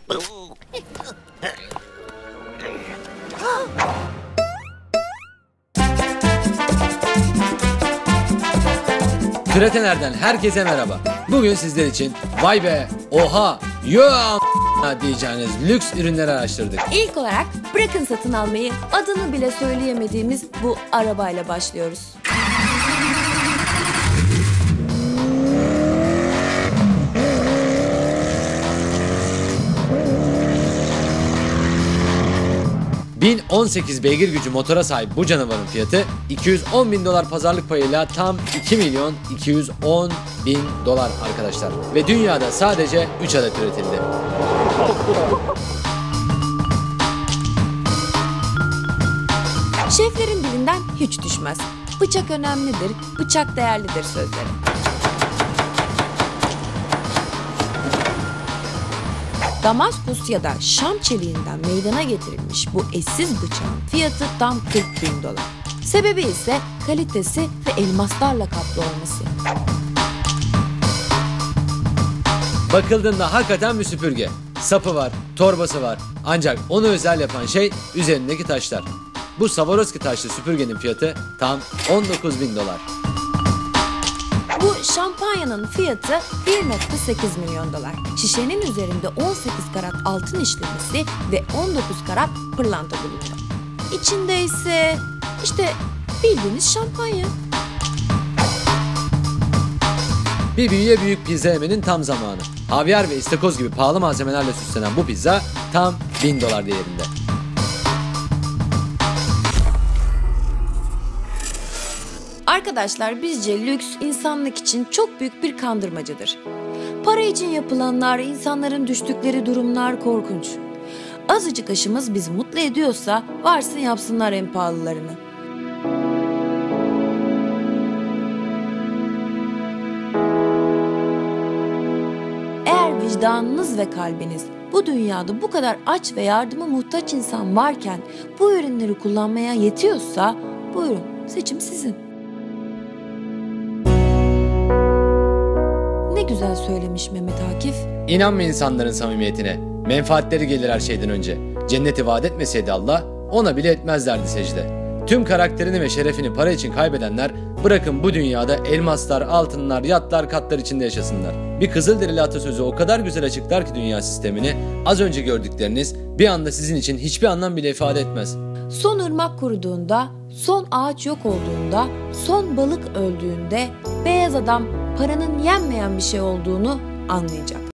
Türetener'den herkese merhaba. Bugün sizler için vay be, oha, yo diyeceğiniz lüks ürünleri araştırdık. İlk olarak bırakın satın almayı, adını bile söyleyemediğimiz bu arabayla başlıyoruz. $1018 beygir gücü motora sahip bu canavarın fiyatı $210.000 pazarlık payıyla tam $2.210.000 arkadaşlar. Ve dünyada sadece 3 adet üretildi. Şeflerin dilinden hiç düşmez. Bıçak önemlidir, bıçak değerlidir sözleri. Damaskus ya da Şam çeliğinden meydana getirilmiş bu eşsiz bıçağın fiyatı tam $40.000. Sebebi ise kalitesi ve elmaslarla kaplı olması. Bakıldığında hakikaten bir süpürge. Sapı var, torbası var. Ancak onu özel yapan şey üzerindeki taşlar. Bu Swarovski taşlı süpürgenin fiyatı tam $19.000. Bu şampanyanın fiyatı $1.8 milyon. Şişenin üzerinde 18 karat altın işlemesi ve 19 karat pırlanta bulunuyor. İçinde ise işte bildiğiniz şampanya. Bir büyüye büyük pizza yemenin tam zamanı. Havyar ve istakoz gibi pahalı malzemelerle süslenen bu pizza tam $1000 değerinde. Arkadaşlar, bizce lüks insanlık için çok büyük bir kandırmacadır. Para için yapılanlar, insanların düştükleri durumlar korkunç. Azıcık aşımız bizi mutlu ediyorsa varsın yapsınlar en pahalılarını. Eğer vicdanınız ve kalbiniz bu dünyada bu kadar aç ve yardıma muhtaç insan varken bu ürünleri kullanmaya yetiyorsa buyurun, seçim sizin. Ne güzel söylemiş Mehmet Akif. İnanma insanların samimiyetine. Menfaatleri gelir her şeyden önce. Cenneti vaat etmeseydi Allah, ona bile etmezlerdi secde. Tüm karakterini ve şerefini para için kaybedenler, bırakın bu dünyada elmaslar, altınlar, yatlar, katlar içinde yaşasınlar. Bir Kızılderili atasözü o kadar güzel açıklar ki dünya sistemini, az önce gördükleriniz bir anda sizin için hiçbir anlam bile ifade etmez. Son ırmak kuruduğunda, son ağaç yok olduğunda, son balık öldüğünde beyaz adam paranın yenmeyen bir şey olduğunu anlayacak.